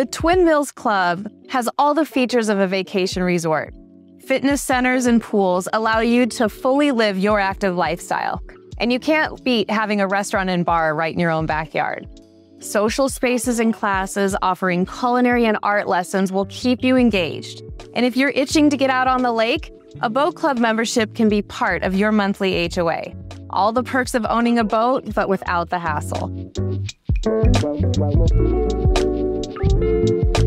The Twin Mills Club has all the features of a vacation resort. Fitness centers and pools allow you to fully live your active lifestyle. And you can't beat having a restaurant and bar right in your own backyard. Social spaces and classes offering culinary and art lessons will keep you engaged. And if you're itching to get out on the lake, a boat club membership can be part of your monthly HOA. All the perks of owning a boat, but without the hassle.